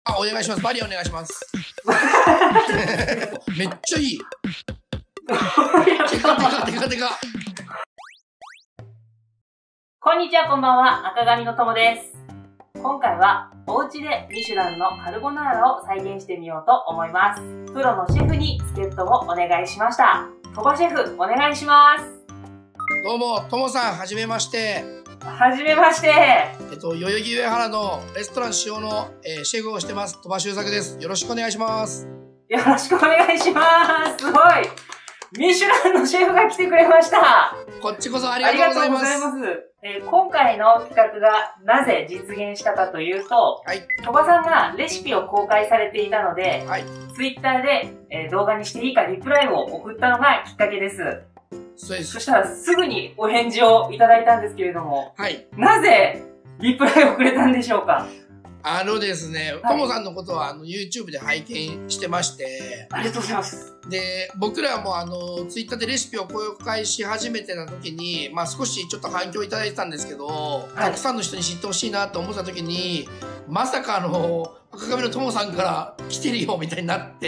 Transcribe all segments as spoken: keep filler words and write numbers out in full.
あ、お願いします。バリアお願いします。めっちゃいい。テカテカテカテカ。 こんにちは、こんばんは。赤髪の友です。今回はお家でミシュランのカルボナーラを再現してみようと思います。プロのシェフに助っ人をお願いしました。鳥羽シェフ、お願いします。 どうも、ともさん、はじめまして。 はじめまして。 えっと、代々木上原のレストラン塩の、えー、シェフをしてます、鳥羽周作です。よろしくお願いします。 よろしくお願いします。すごい。ミシュランのシェフが来てくれました。 こっちこそありがとうございます。ありがとうございます。 えー、今回の企画がなぜ実現したかというと、はい、鳥羽さんがレシピを公開されていたので、はい、ツイッターで、えー、動画にしていいかリプライを送ったのがきっかけです。 そうです。 そしたらすぐにお返事をいただいたんですけれども、はい、なぜリプライをくれたんでしょうか？ あのですね、ともさんのことはあの YouTube で拝見してまして、 ありがとうございます。 で、僕らもあの Twitter でレシピを公開し始めてた時に、まあ少しちょっと反響いただいてたんですけど、はい、たくさんの人に知ってほしいなと思った時に、まさかあの赤髪のともさんから来てるよみたいになって、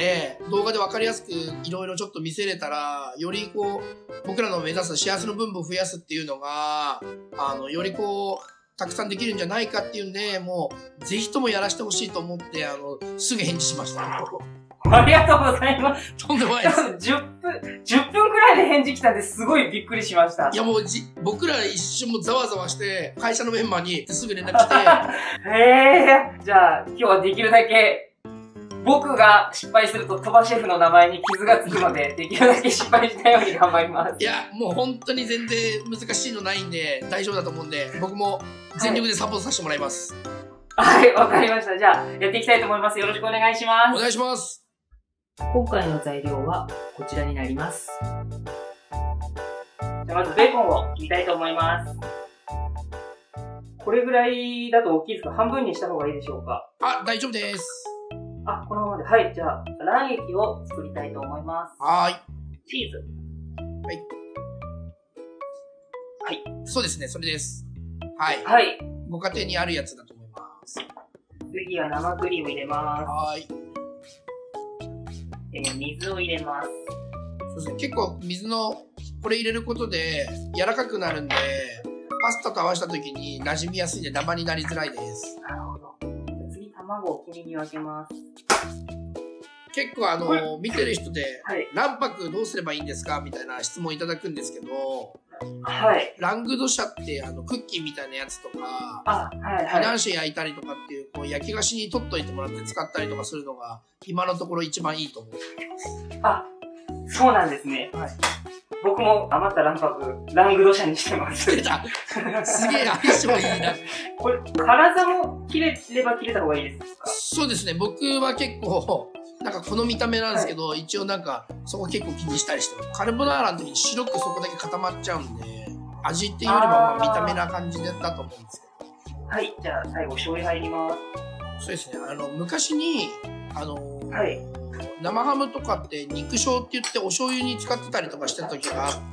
動画でわかりやすくいろいろちょっと見せれたら、よりこう僕らの目指す幸せの分母を増やすっていうのが、あのよりこうたくさんできるんじゃないかっていうんで、もう、ぜひともやらせてほしいと思って、あの、すぐ返事しました。 ありがとうございます。 とんでもないです。 じゅっぷん、じゅっぷんくらいで返事来たんですごいびっくりしました。 いやもうじ、僕ら一瞬もざわざわして、会社のメンバーにすぐ連絡して。 へえー、じゃあ、今日はできるだけ、僕が失敗すると鳥羽シェフの名前に傷がつくので、できるだけ失敗しないように頑張ります。 いや、もう本当に全然難しいのないんで、大丈夫だと思うんで、僕も全力でサポートさせてもらいます。 はい、わかりました。じゃあ、やっていきたいと思います。よろしくお願いします。 お願いします。 今回の材料はこちらになります。じゃあまずベーコンを切りたいと思います。これぐらいだと大きいですか？半分にした方がいいでしょうか？ あ、大丈夫です。 あ、このままで。はい。じゃあ、卵液を作りたいと思います。 はーい。 チーズ。 はい。 はい。 そうですね、それです。はい。 はい。 ご家庭にあるやつだと思います。 次は生クリーム入れます。 はーい。 えー、水を入れます。 そうですね、結構水の、これ入れることで柔らかくなるんで、パスタと合わせた時に馴染みやすいんでダマになりづらいです。 なるほど。次、卵を黄身に分けます。 結構あの、見てる人で、 はい、 卵白どうすればいいんですかみたいな質問いただくんですけど、 はい。 ラングドシャってあの、クッキーみたいなやつとか、 あ、はい、はい。 フィナンシェ焼いたりとかっていう、こう焼き菓子に取っといてもらって使ったりとかするのが、今のところ一番いいと思ってます。あ、そうなんですね。はい。僕も余った卵白、ラングドシャにしてます。 出たすげえ相性いいな。 これ、体も切れれば切れた方がいいですか？ そうですね。僕は結構、なんかこの見た目なんですけど、はい、一応なんか、そこ結構気にしたりしてます。カルボナーラの時に白くそこだけ固まっちゃうんで、味っていうよりもまあ見た目な感じだったと思うんですけど。 はい。じゃあ最後醤油入ります。 そうですね。あの、昔に、あのー、 はい。 生ハムとかって肉醤って言ってお醤油に使ってたりとかしてた時があって、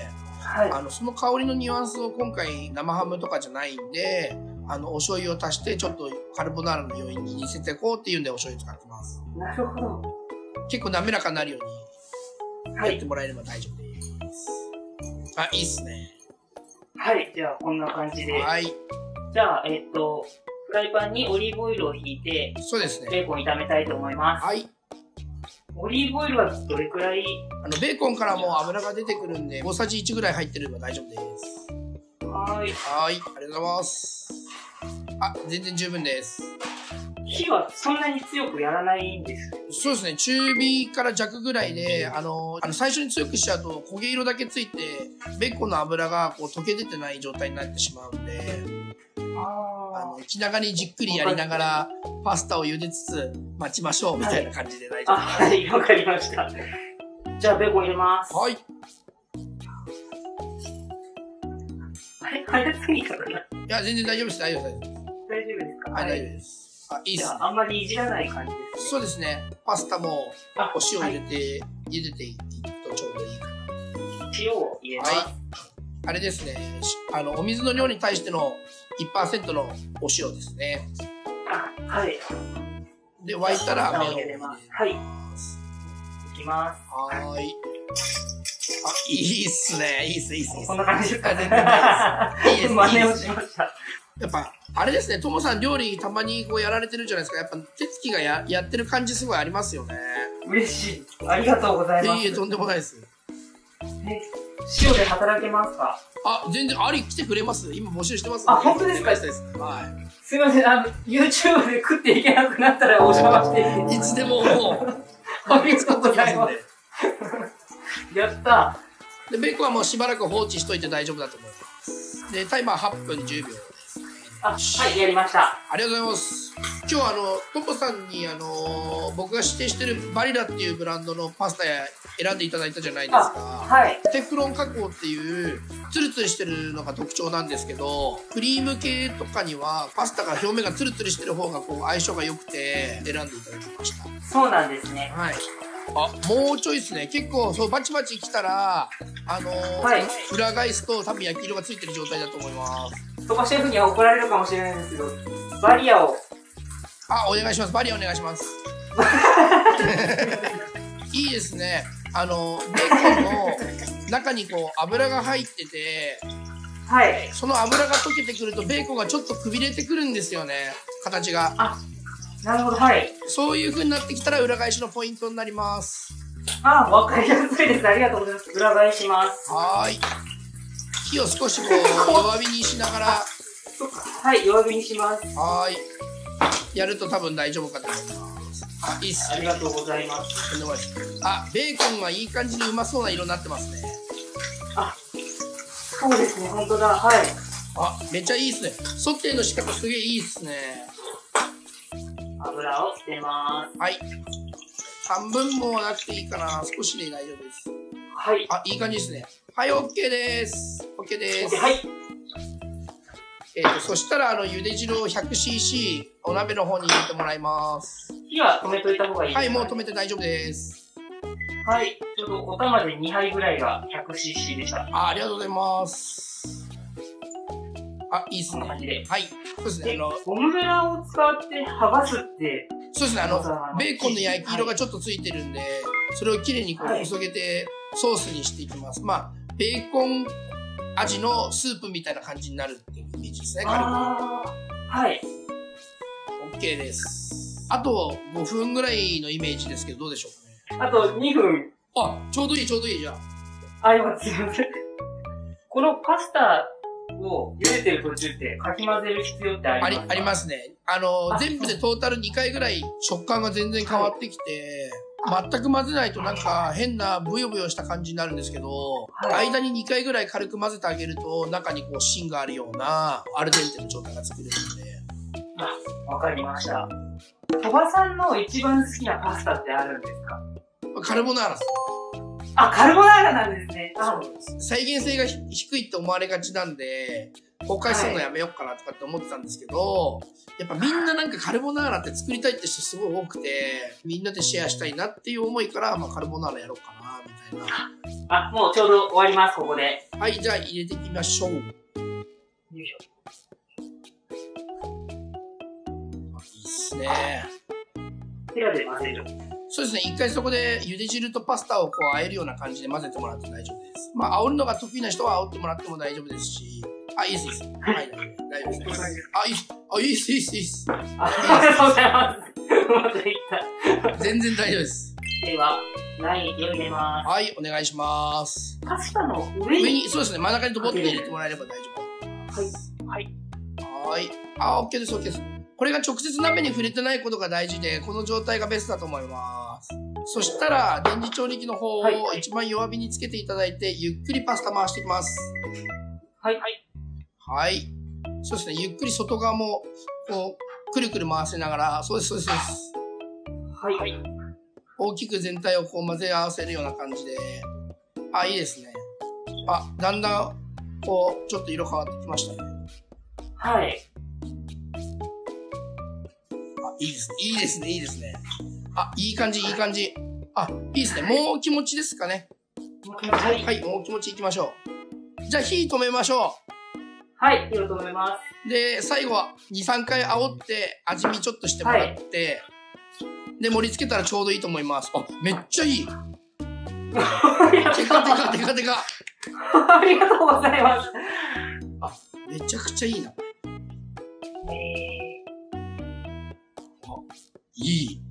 はい、あのその香りのニュアンスを今回生ハムとかじゃないんで、あのお醤油を足してちょっとカルボナーラの余韻に似せていこうっていうんでお醤油使ってます。 なるほど。 結構滑らかになるようにやってもらえれば大丈夫です。はい、あ、いいっすね。 はい、じゃあこんな感じで。 はい。 じゃあ、えっと、フライパンにオリーブオイルを引いて、 そうですね。 ベーコン炒めたいと思います。はい。オリーブオイルはどれくらい？ あの、ベーコンからもう油が出てくるんで、大さじいちぐらい入ってれば大丈夫です。 はい。 はい、ありがとうございます。あ、全然十分です。 火はそんなに強くやらないんです？ そうですね。中火から弱ぐらいで、あの、あの最初に強くしちゃうと焦げ色だけついて、ベーコンの油がこう溶け出てない状態になってしまうんで、あの、気長にじっくりやりながら、パスタを茹でつつ待ちましょうみたいな感じで大丈夫です。 はい、わかりました。じゃあ、ベーコン入れます。 はい。 あれ早すぎたかな？いや、全然大丈夫です。大丈夫です。 大丈夫ですか？ はい、大丈夫です。あ、いいっすね。 あんまりいじらない感じですね。 そうですね。パスタもお塩入れて、茹でていくとちょうどいいかな。 塩を入れます。はい。 あれですね。あの、お水の量に対しての いちパーセント のお塩ですね。 あ、はい。 で、沸いたら麺を入れます。 はい。いきます。 はーい。あ、いいっすね。いいっす、いいっす。 こんな感じですか？ 全然大丈夫です。いいです。 真似をしました。 やっぱ、あれですね、ともさん料理たまにこうやられてるじゃないですか。やっぱ手つきがややってる感じすごいありますよね。 嬉しい。ありがとうございます。 いえいえ、とんでもないです。 え、塩で働けますか？ あ、全然、あり来てくれます？今募集してます。 あ、本当ですか？はい。すいません、あの、YouTube で食っていけなくなったらお邪魔していいですか？ いつでももう、 ありがとうございます。やった。 で、ベーコンはもうしばらく放置しといて大丈夫だと思います。で、タイマーはっぷんじゅうびょうです。 あ、はい、やりました。 ありがとうございます。今日はあの、トモさんにあの、僕が指定してるバリラっていうブランドのパスタや選んでいただいたじゃないですか。 はい。 テフロン加工っていう、ツルツルしてるのが特徴なんですけど、クリーム系とかには、パスタが表面がツルツルしてる方がこう相性が良くて、選んでいただきました。 そうなんですね。 はい。あ、もうちょいですね。結構、そう、バチバチきたら、あのーはい、裏返すと多分焼き色がついてる状態だと思います。 そこシェフには怒られるかもしれないんですけど、バリアを。 あ、お願いします。バリアお願いします。いいですね。あの、ベーコンの中にこう、油が入ってて、 はい。 その油が溶けてくると、ベーコンがちょっとくびれてくるんですよね。形が。 あ、なるほど、はい。 そういう風になってきたら裏返しのポイントになります。 あ、わかりやすいです。ありがとうございます。裏返します。 はーい。火を少しこう、弱火にしながら。 はい、弱火にします。 はーい。やると多分大丈夫かと思います。あ、いいっす。 ありがとうございます。 とんでもないです。あ、ベーコンはいい感じにうまそうな色になってますね。 あ、そうですね、ほんとだ。はい。 あ、めっちゃいいっすね。ソテーの仕方すげえいいっすね。 油を捨てます。 はい。半分もなくていいかな。少しで大丈夫です。 はい。 あ、いい感じですね。はい、OK です。OK です。 はい。 えっと、そしたら、あの、茹で汁を ひゃくシーシー お鍋の方に入れてもらいます。 火は止めといた方がいいですか？ はい、もう止めて大丈夫です。 はい。ちょっとお玉でにはいぐらいが ひゃくシーシー でした。 あ、ありがとうございます。あ、いいっすね。 こんな感じで。 はい。そうですね。あの、 ゴムベラを使って剥がすって。 そうですね。あの、ベーコンの焼き色がちょっとついてるんで、それをきれいにこう、こそげて、ソースにしていきます。まあ、ベーコン味のスープみたいな感じになるっていうイメージですね、軽く。 はい。 OK です。あとごふんぐらいのイメージですけど、どうでしょうかね。 あとにふん。 あ、ちょうどいい、ちょうどいい、じゃあ。あ、よかった、すいません。このパスタを茹でてる途中ってかき混ぜる必要ってありますか？ あり、ありますね。あの、全部でトータルにかいぐらい食感が全然変わってきて、はい、全く混ぜないとなんか変なブヨブヨした感じになるんですけど、はい、間ににかいぐらい軽く混ぜてあげると中にこう芯があるようなアルデンテの状態が作れるので。 あ、わかりました。鳥羽さんの一番好きなパスタってあるんですか？ カルボナーラです。 あ、カルボナーラなんですね。 そうです。再現性が低いって思われがちなんで、公開するのやめようかなとかって思ってたんですけど、やっぱみんななんかカルボナーラって作りたいって人すごい多くて、みんなでシェアしたいなっていう思いから、まあカルボナーラやろうかな、みたいな。あ、もうちょうど終わります、ここで。 はい、じゃあ入れていきましょう。よいしょ。 いいっすね。 ヘラで混ぜる。 そうですね。一回そこで茹で汁とパスタをこう和えるような感じで混ぜてもらって大丈夫です。まあ、煽るのが得意な人は煽ってもらっても大丈夫ですし。あ、いいです、いいです。はい、大丈夫です。あ、いいっす。あ、いいっす、いいっす、いいっす。 ありがとうございます。またいった。 全然大丈夫です。 では、卵液を入れます。 はい、お願いします。 パスタの上に上に、そうですね。真ん中にドボッと入れてもらえれば大丈夫。 はい。はい。 はい。あ、OK です、OK です。これが直接鍋に触れてないことが大事で、この状態がベストだと思います。そしたら、電磁調理器の方を一番弱火につけていただいて、ゆっくりパスタ回していきます。 はい。はい。 はい。そうですね。ゆっくり外側も、こう、くるくる回せながら、そうです、そうです、そうです。 はい。 大きく全体をこう混ぜ合わせるような感じで。あ、いいですね。あ、だんだん、こう、ちょっと色変わってきましたね。 はい。 いいですね。いいですね。いいですね。あ、いい感じ、いい感じ。あ、いいですね。もう気持ちですかね。 はい。 はい、もう気持ちいきましょう。じゃあ火止めましょう。はい、火を止めます。 で、最後はに、さんかい煽って味見ちょっとしてもらって、 で、盛り付けたらちょうどいいと思います。あ、めっちゃいい。 ありがとうテカテカテカテカ。 ありがとうございます。 あ、めちゃくちゃいいな。 えあ、いい。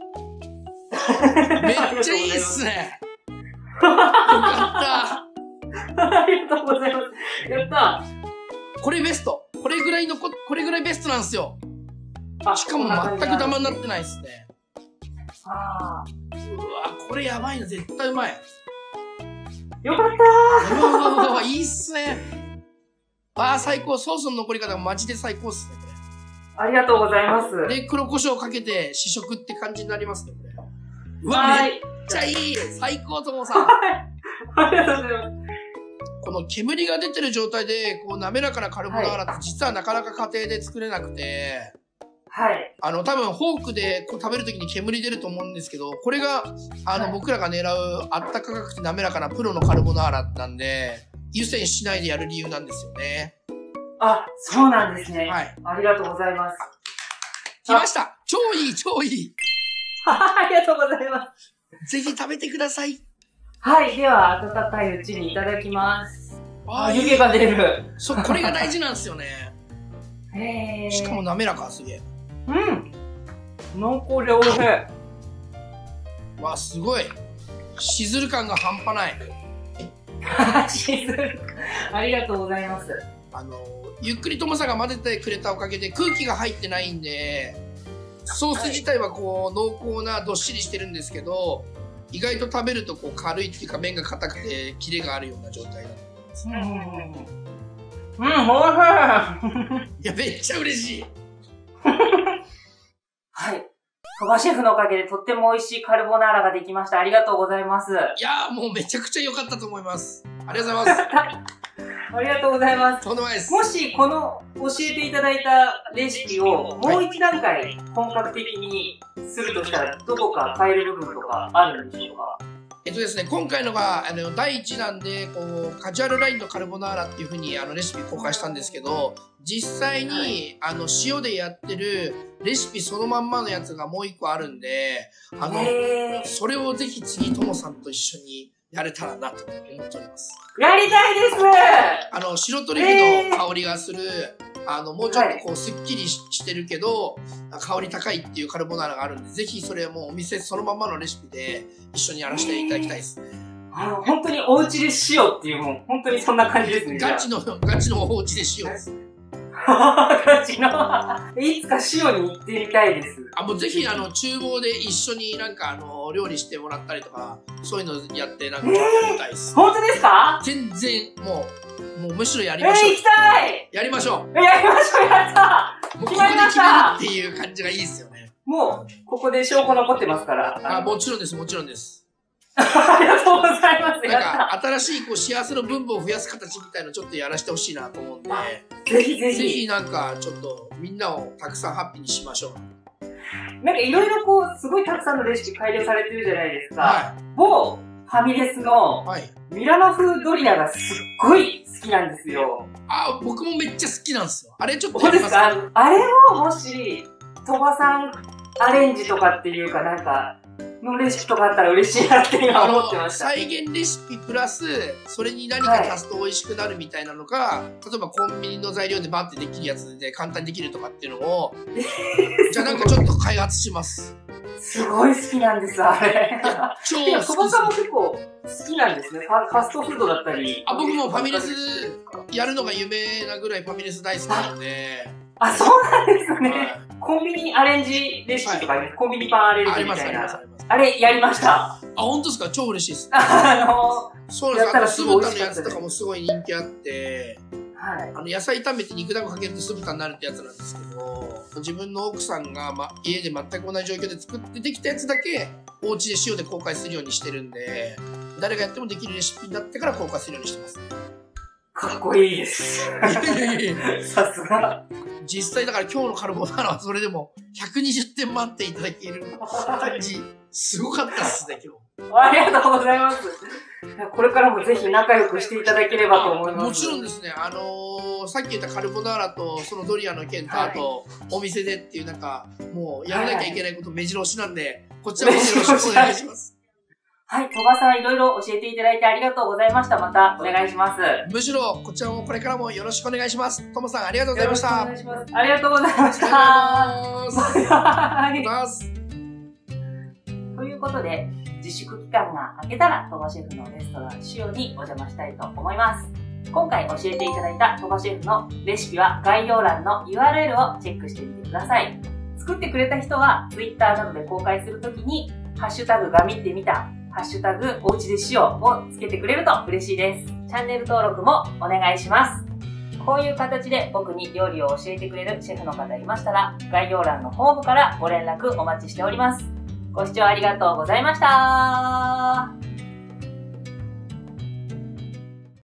めっちゃいいっすね。よかった。 ありがとうございます。やった。 これベスト。これぐらいのこ、これぐらいベストなんですよ。 あ、 しかも全くダマになってないっすね。 ああ。 うわ、これやばいな。絶対うまい。 よかったうわうわうわうわ、いいっすね。ああ、最高。ソースの残り方がマジで最高っすね、こー。ありがとうございます。 れ。で、黒胡椒かけて試食って感じになりますね、これ。うわ、 はい。 めっちゃいい。最高、ともさん。 ありがとうございます。 この煙が出てる状態で、こう、滑らかなカルボナーラって実はなかなか家庭で作れなくて、 はい。 あの、多分、フォークでこう食べるときに煙出ると思うんですけど、これが、あの、 はい、 僕らが狙うあったかくて滑らかなプロのカルボナーラなんで、湯煎しないでやる理由なんですよね。 あ、そうなんですね。 はい。 ありがとうございます。 来ました。超いい、超いい。 ありがとうございます。 ぜひ食べてください。 はい。では、温かいうちにいただきます。 ああ、湯気が出る。 そう、これが大事なんですよね。 へー。 しかも滑らか、すげえ。 うん。濃厚でおいしい。 わ、すごい。しずる感が半端ない。 しずる。ありがとうございます。 あの、ゆっくりともさんが混ぜてくれたおかげで空気が入ってないんで、ソース自体はこう、濃厚などっしりしてるんですけど、意外と食べるとこう軽いっていうか麺が硬くてキレがあるような状態なんです。 うん、うん、うん。うん、おいしい。 いや、めっちゃ嬉しい。 はい。鳥羽シェフのおかげでとっても美味しいカルボナーラができました。ありがとうございます。 いやーもうめちゃくちゃ良かったと思います。ありがとうございます。 ありがとうございます。 とんでもないです。 もしこの教えていただいたレシピをもう一段階本格的にするとしたらどこか変える部分とかあるんでしょうか？ えっとですね、今回のがあのだいいちだんでこうカジュアルラインのカルボナーラっていう風にあのレシピ公開したんですけど、実際に、はい、あの塩でやってるレシピそのまんまのやつがもう一個あるんで、あのそれをぜひ次ともさんと一緒にやれたらなと思っております。 やりたいです。 あの白トリュフの香りがする、あのもうちょっとこうすっきりしてるけど、はい、香り高いっていうカルボナーラがあるんで、ぜひそれもうお店そのまんまのレシピで一緒にやらせていただきたいですね。 あの本当にお家で塩っていうもん、本当にそんな感じですね。 ガチのガチのお家で塩です。 ガチのいつか塩に行ってみたいです。 あ、もうぜひあの厨房で一緒になんかあの料理してもらったりとか、そういうのやってなんかやりたいです。 本当ですか？ 全然もうもうむしろやりましょう。 えー、行きたい。 やりましょう。 やりましょう。やった。 もうここで決めるっていう感じがいいですよね。 もうここで証拠残ってますから。 あ、もちろんですもちろんです。 ありがとうございます。 なんか新しいこう幸せの分母を増やす形みたいのちょっとやらせてほしいなと思うんで、 ぜひぜひぜひなんかちょっとみんなをたくさんハッピーにしましょう。 なんかいろいろこうすごいたくさんのレシピ改良されてるじゃないですか。 はい、 某ファミレスのミラノ風ドリアがすっごい好きなんですよ。 あ、僕もめっちゃ好きなんですよ。あれちょっとやりますか？そうですか？あれをもし鳥羽さんアレンジとかっていうかなんかのレシピとかあったら嬉しいなって今思ってました。 再現レシピプラスそれに何か足すと美味しくなるみたいなのが、はい、例えばコンビニの材料でバッてできるやつで簡単にできるとかっていうのをじゃあなんかちょっと開発します。 すごい好きなんです、あれ。 超好きです。 鳥羽さんも結構好きなんですね。ファ、ファストフードだったり。 あ、僕もファミレスやるのが夢なぐらいファミレス大好きなので。 あ、そうなんですね。はい、コンビニアレンジレシピとか、はい、コンビニパンアレンジみたいな。あ, あれ、やりました。 あ、本当ですか？超嬉しいです。 あのー、そうなんです。あの、酢豚のやつとかもすごい人気あって、はい、あの野菜炒めて肉団子かけると酢豚になるってやつなんですけど、自分の奥さんが、ま、家で全く同じ状況で作ってできたやつだけお家で塩で公開するようにしてるんで、誰がやってもできるレシピになってから公開するようにしてます。 かっこいいです。 いやいやいやさすが。 実際だから今日のカルボナーラはそれでもひゃくにじゅってん満点いただける感じ、すごかったっすね、今日。 ありがとうございます。これからもぜひ仲良くしていただければと思います。 もちろんですね、あのー、さっき言ったカルボナーラとそのドリアの件と、はい、あとお店でっていうなんか、もうやらなきゃいけないこと目白押しなんで、はい、こちらもよろしくお願いします。 はい、鳥羽さんいろいろ教えていただいてありがとうございました。またお願いします。 むしろこちらもこれからもよろしくお願いします。ともさんありがとうございました。 お願いします。ありがとうございました。 ありがとうございます。 ということで、自粛期間が明けたら鳥羽シェフのレストランシオにお邪魔したいと思います。今回教えていただいた鳥羽シェフのレシピは概要欄の ユーアールエル をチェックしてみてください。作ってくれた人は Twitter などで公開するときにハッシュタグが見てみた、ハッシュタグおうちでしようをつけてくれると嬉しいです。チャンネル登録もお願いします。こういう形で僕に料理を教えてくれるシェフの方いましたら、概要欄のホームからご連絡お待ちしております。ご視聴ありがとうございました。